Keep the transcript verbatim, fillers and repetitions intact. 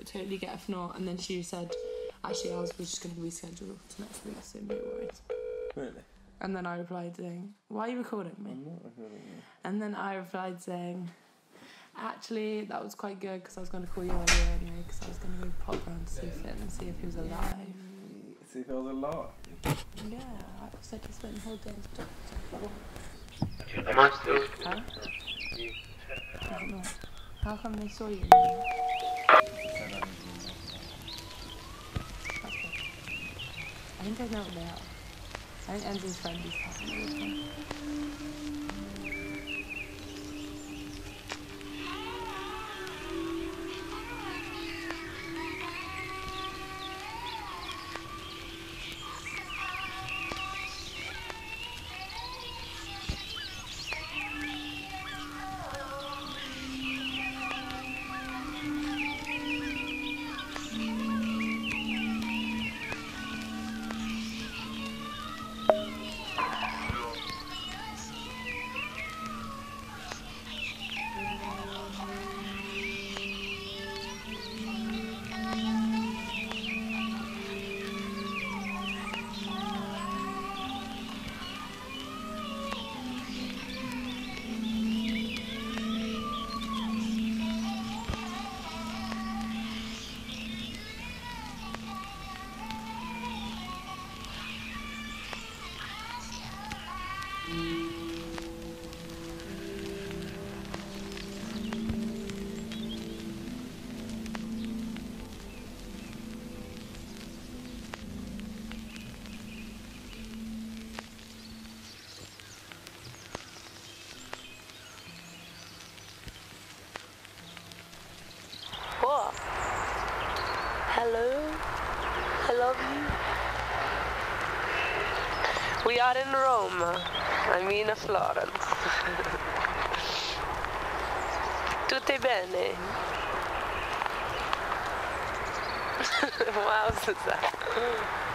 totally get if not. And then she said, actually, ours was just going to reschedule to next week, so no worries. Really? And then I replied saying, why are you recording me? I'm not recording you. And then I replied saying, actually, that was quite good because I was going to call you earlier anyway because I was going to go pop round to see Finn and see if he was alive. See if I was alive? Yeah, I said he spent the whole day in the doctor. Am I still? Huh? I don't know. How come they saw you? That's good. I think I know what they are. I think Enzo's friend is talking to this one. What? Hello? I love you. We are in Rome. I mean Florence. Tutte bene? Wow, Susanna.